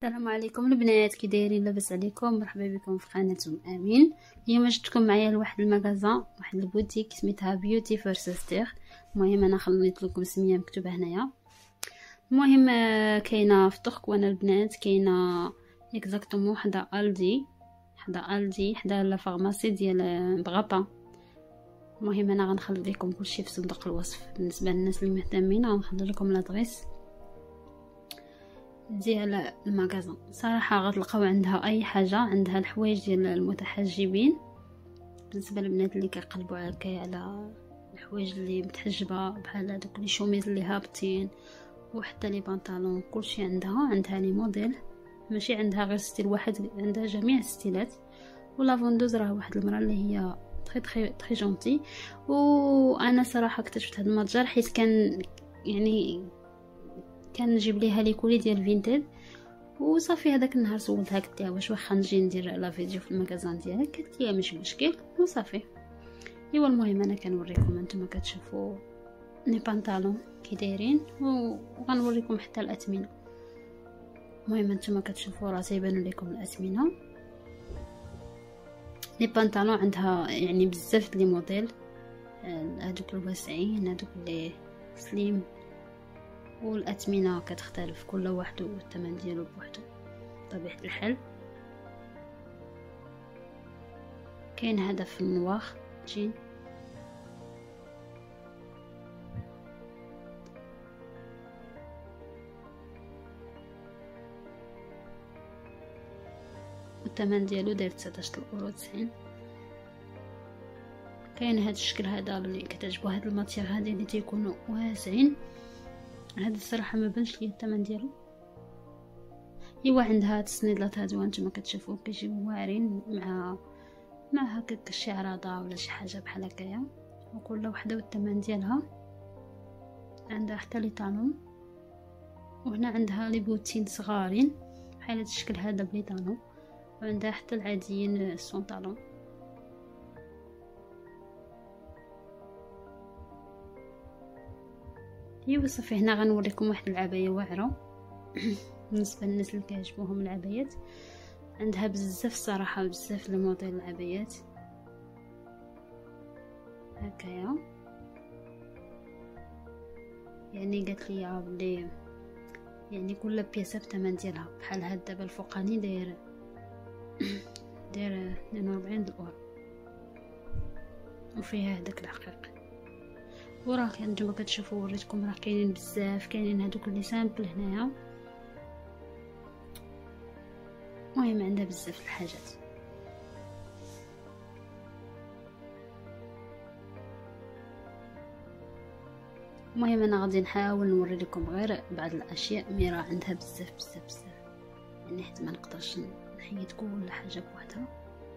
السلام عليكم البنات، كي دايرين؟ لاباس عليكم؟ مرحبا بكم في قناه امين. اليوم جبتكم معايا لواحد المغازا، واحد البوتيك سميتها بيوتي فور سيستر. المهم انا خليت لكم سميه مكتوبه هنايا. المهم كاينه في طرقوانه البنات، كاينه اكزاكتومون حدا الدي حدا لا فارماسي ديال بغابا. المهم انا غنخلي لكم كلشي في صندوق الوصف. بالنسبه للناس اللي مهتمين غنخلي لكم لادريس ديال المغازا. صراحه غتلقاو عندها اي حاجه، عندها الحوايج ديال المتحجبين بالنسبه للبنات اللي كيقلبوا على الحوايج اللي متحجبه، بحال هذوك لي شوميز اللي هابطين وحتى لي بنطلون. كلشي عندها لي موديل، ماشي عندها غير ستيل واحد، عندها جميع الستيلات. ولا فوندوز راه واحد المراه اللي هي تري جونتي. وانا صراحه اكتشفت هذا المتجر حيت كان نجيب ليها لي كولي ديال فينتيد وصافي. هذاك النهار سولتها قلت لها واش واخا نجي ندير لا فيديو في المغازان ديالك، قالت لي ماشي مشكل وصافي. ايوا المهم انا كنوريكم انتما كتشوفوا لي بانطالون كي دايرين، وغنوريكم حتى الاثمنه. المهم انتما كتشوفوا راه تيبانوا لكم الاثمنه. لي بانطالون عندها يعني بزاف لي موديل، هذوك الواسعين، هذوك اللي سليم، والاثمنه كتختلف كل واحد والثمن ديالو بوحدو بطبيعه الحال. كاين هذا في النواخ جين، والثمن ديالو داير 19 €. كاين هذا الشكل هذا اللي كتعجبو، هاد الماتيغ هادي اللي تيكونوا واسعين. هذا الصراحه ما بانش ليا الثمن ديالو. ايوا عندها التصنيدات هادو انتما كتشوفوا كيجيو واعرين مع هكاك شي عراضه ولا شي حاجه بحال هكايا، وكل وحده والثمن ديالها. عندها حتى لي طالون، وهنا عندها لي بوتين صغارين بحال هذا الشكل هذا بلي طالون، وعندها حتى العاديين سون طالون. ايوا صافي. هنا غنوريكم واحد العبايه واعره بالنسبه للناس اللي كيعجبوهم العبايات. عندها بزاف صراحه، بزاف الموديل العبايات هكايا. يعني قالت لي بلي يعني كل بياسه بثمن ديالها. بحال هاد دابا الفوقاني داير 42 €، وفيها هذاك الحقيقي. وراه كنتوما كتشوفوا وريتكم راه كاينين بزاف، كاينين هذوك اللي سامبل هنايا. المهم عندها بزاف الحاجات. المهم انا غادي نحاول نوري لكم غير بعض الاشياء، مي راه عندها بزاف يعني حيت ما نقدرش نحيد كل حاجه بوحدها.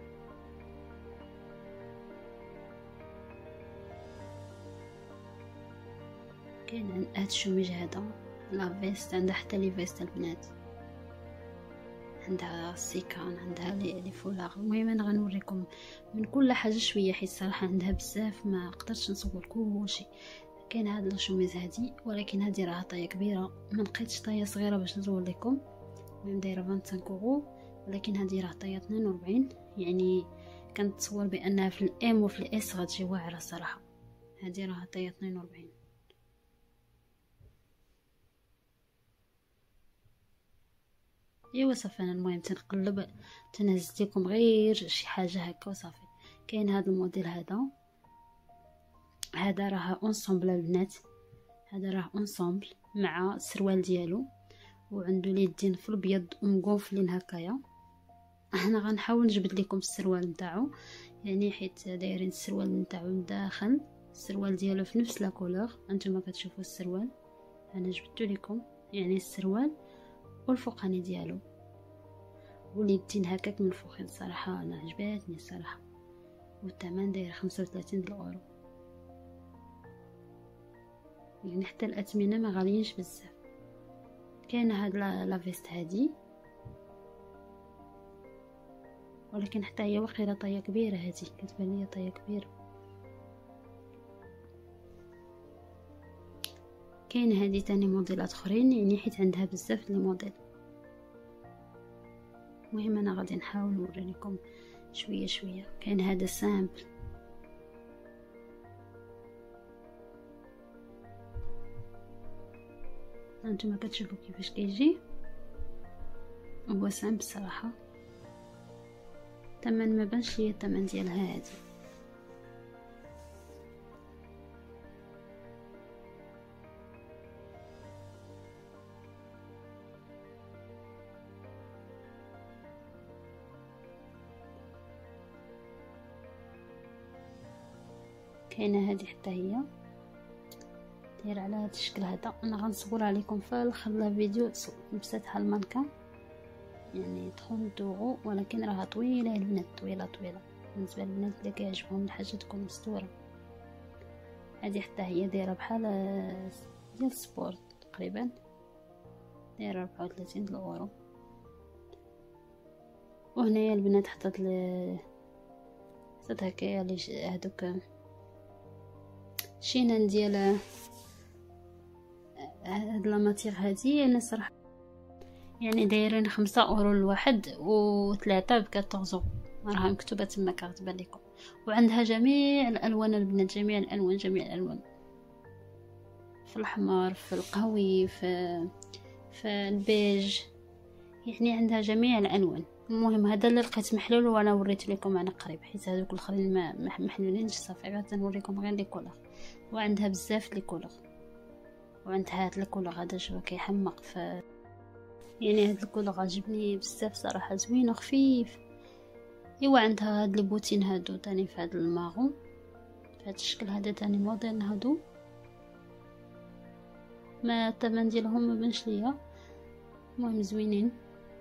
كاين هاد الشوميج هذا لا فيست، عندها حتى لي فيست البنات، عندها السيكان، عندها لي فولاغ. المهم انا غنوريكم من كل حاجه شويه حيت صراحه عندها بزاف ما قدرتش نصور كلشي. كاين هاد الشوميز هادي، ولكن هادي راه طايه كبيره، ما لقيتش طايه صغيره باش نصور لكم. المهم دايره 25 €، ولكن هادي راه طايه 42. يعني كنتصور بانها في الام وفي الاس غتجي واعره صراحه. هادي راه طايه 42. ايوا صافي. انا المهم تنقلب تنهز لكم غير شي حاجه هكا وصافي. كاين هذا الموديل هذا راه اونسومبل البنات، هذا راه اونسومبل مع السروال ديالو، وعنده اليدين في الابيض ومقوفلين هكايا. انا غنحاول نجبد لكم السروال نتاعو، يعني حيت دايرين السروال نتاعو لداخل، السروال ديالو في نفس لا كولور. انتما كتشوفوا السروال، انا جبدته لكم يعني السروال والفوقاني ديالو واليدين هكاك من الفوقين. صراحه انا عجباتني الصراحه، والثمن داير 35 €. يعني حتى الاثمنه ما غاليينش بزاف. كاينه هاد لا فيست هادي، ولكن حتى هي واخيرا طايه كبيره، هادي كتبان لي طايه كبيره. كاين هادي تاني موديلات اخرين، يعني حيت عندها بزاف لي موديل. المهم انا غادي نحاول نوري لكم شويه شويه. كاين هذا سامبل، هانتوما كتشوفوا كيفاش كيجي، هو سامبل صراحه. الثمن ما بانش ليا الثمن ديالها هادي. كاينه هذه حتى هي دايره على هذا الشكل هذا. انا غنصورها لكم في الاخر الفيديو لبستها المانكا، يعني تخون دوغو، ولكن راها طويله البنات، طويله بالنسبه للبنات اللي كيعجبهم الحاجه تكون مستوره. هذه حتى هي دايره بحال ديال سبورت تقريبا، دايره 34 اورو. وهنايا البنات حطت هكايا هذوك شينان ديال هاد لاماتيغ هادي. انا صراحه يعني دايرين 5 اورو الواحد و3 ب14، راها مكتوبه تما كتبان لكم. وعندها جميع الالوان البنات، جميع الالوان، في الاحمر، في القهوي، في البيج، يعني عندها جميع الالوان. المهم هذا اللي لقيت محلول وانا وريت لكم انا قريب، حيت هذوك الاخرين ما محلولينش صافي، غير نوريكم غير لي كولور. وعندها بزاف لي كولور، وعندها هاد الكولور هذا شوف كيحمق، يعني هاد الكولور عجبني بزاف صراحه، زوين وخفيف. ايوا عندها هاد لي بوتين هادو تاني في هاد الماغون، في هاد الشكل هذا تاني موديل هادو، ما الثمن ديالهم ما بانش ليا، المهم زوينين.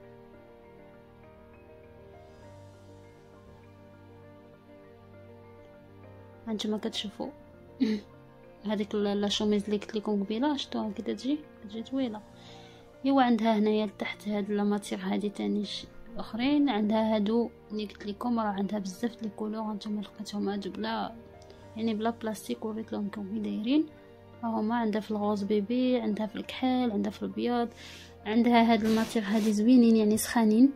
هانتوما كتشوفوا هذيك لا شوميز اللي قلت لكم قبيله، شفتوها كي تجي طويله. ايوا عندها هنايا لتحت هاد لاماتيغ هادي تاني اخرين، عندها هادو اللي قلت لكم، راه عندها بزاف لي كولور. هانتوما لقيتهم هادو بلا يعني بلا بلاستيك، وريت لهم كيف دايرين. هما عندها في الغوز بيبي، عندها في الكحل، عندها في الابيض، عندها هاد الماتيغ هادي زوينين يعني سخانين.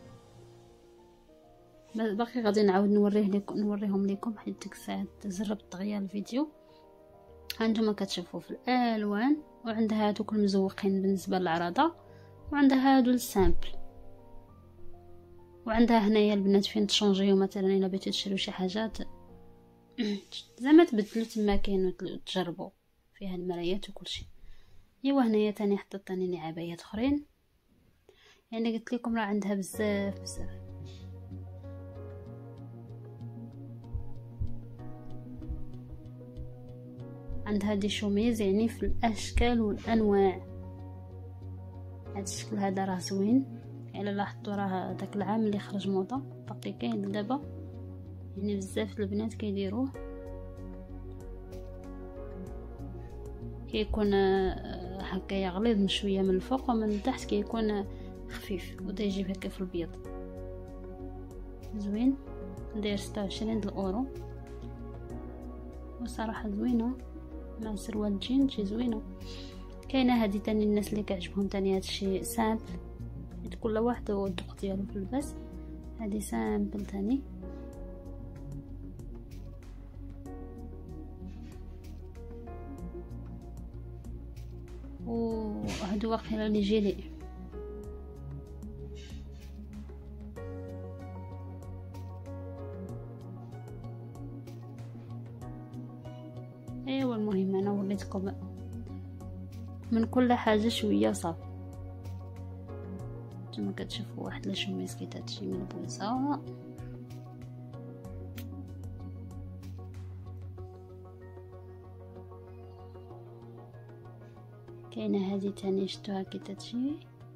باقي غادي نعاود نوريهم لكم حيت ديك الساعه تجربت دغيا الفيديو. هانتوما كتشوفوا في الالوان، وعندها هادوك المزوقين بالنسبه للعراضه، وعندها هادو السامبل، وعندها هنايا البنات فين تشونجيو مثلا الا بغيتو تشريو شي حاجات زعما تبدلوا تما كاين وتجربوا فيها المرايات وكلشي. ايوا هنايا تاني حطيت تاني عبايات اخرين، يعني قلت لكم راه عندها بزاف. عندها دي شوميز يعني في الاشكال والانواع. هذا الشكل هذا راه زوين، يعني لاحظتوا راه داك العام اللي خرج موضه باقي كاين دابا، يعني بزاف البنات كيديروه. كيكون هكايا غليظ من شويه من الفوق، ومن التحت كيكون خفيف، ودا يجي هكا في البيض زوين. داير 26 اورو، وصراحه زوينه مع سروال جين شي زوينه. كاينه هذه تاني الناس اللي كيعجبهم تاني هادشي سامبل، كل واحد والذوق ديالو في اللباس. هذه سامبل تاني، وهادو واقيلا لي جيلي. ايوا المهم انا وريتكم من كل حاجه شويه صافي. نتوما كتشوفوا واحد لا شوميز كي تجي من بويصه، كاينه هذه تاني شفتوها كي تجي،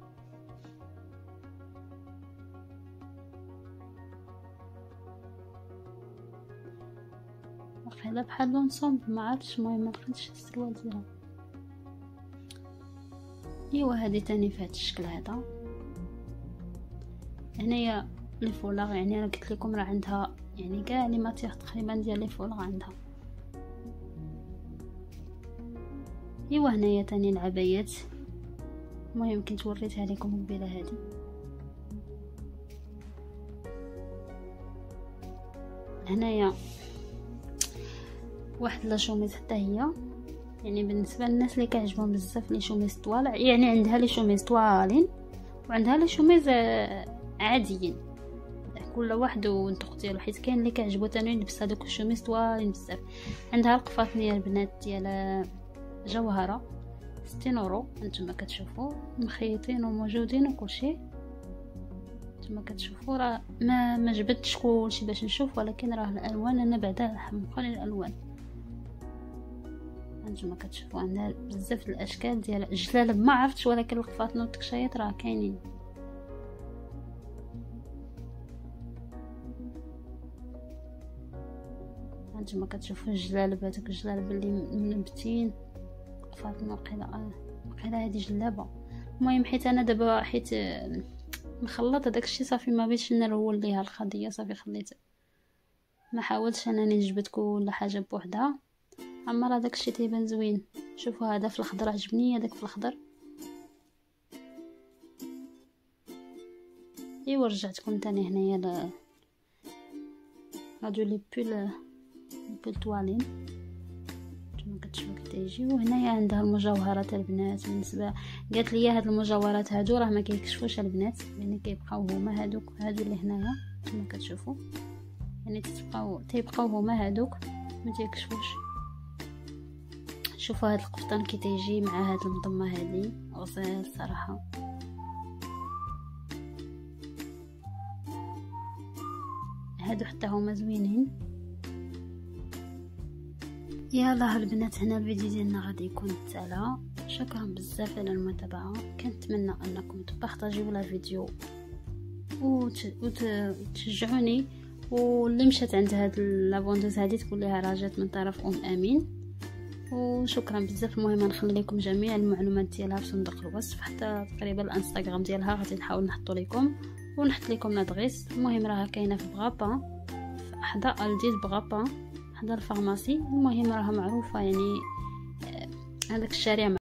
واخيلا بحال لونسومبل ما عرفتش، المهم ما لقيتش السروال ديالها. ايوا هذه تاني في هذا الشكل هذا. هنايا لي فولاغ، يعني انا قلت لكم راه عندها يعني كاع لي ماتيغ تقريبا ديال لي فولاغ عندها. ايوا هنايا تاني العبايات، المهم كنت وريتها لكم قبيله هذه. هنايا واحد لا شوميز حتى هي، يعني بالنسبه للناس اللي كيعجبهم بزاف لي شوميز طوال، يعني عندها لي شوميز طوالين وعندها لي شوميز عاديين، كل واحد والذوق ديالو، حيت كاين اللي كيعجبو تاني يلبس هذوك الشوميز طوالين بزاف. عندها القفاطنيه البنات ديال جوهره 60 اورو، انتما كتشوفوا مخيطين وموجودين وكلشي. انتما كتشوفوا راه ما جبدتش كلشي باش نشوف، ولكن راه الالوان انا بعدا حمقاني الالوان. انتما كتشوفوا عندها بزاف الاشكال ديال الجلالب ما عرفتش، ولكن القفاطن والتكشايات راه كاينين. انتما كتشوفوا الجلالب، هذوك الجلالب اللي منبتين قفاطن وقيله هذه جلابه. المهم حيت انا دابا حيت مخلطه داكشي صافي ما بغيتش نرول ليها القضيه، صافي خليت ما حاولتش انني نجبد كل حاجه بوحدها. اما راه داكشي تيبان زوين. شوفوا هذا في الخضر عجبني، هذاك في الخضر. ايوا رجعتكم تاني هنايا هادو لي بول طوالين كما كتشوفوا كتيجي. وهنايا عندها المجوهرات البنات. بالنسبه قالت لي هاد المجوهرات هادو راه ما كيكشفوش البنات، يعني كيبقاو هما هادو اللي هنايا كما كتشوفوا، يعني تيبقاو هما هادوك ما تيكشفوش. شوفوا هاد القفطان كي تيجي مع هاد المضمه هذه غزال صراحه. هادو حتى هما زوينين. يلا البنات، هنا الفيديو ديالنا غادي يكون انتهى. شكرا بزاف على المتابعه، كنتمنى انكم تبارطاجيو لا فيديو وتشجعوني، واللي مشات عند هاد لافوندوز هادي تقول لها راه جات من طرف امين. وشكرا بزاف. المهم نخلي لكم جميع المعلومات ديالها في صندوق الوصف، حتى تقريبا الانستغرام ديالها غادي نحاول نحطو لكم ونحط لكم لادغيس. المهم راها كاينه في بغابا، في حدا الديد بغابا، حدا الفارماسي. المهم راها معروفه، يعني هذاك الشارع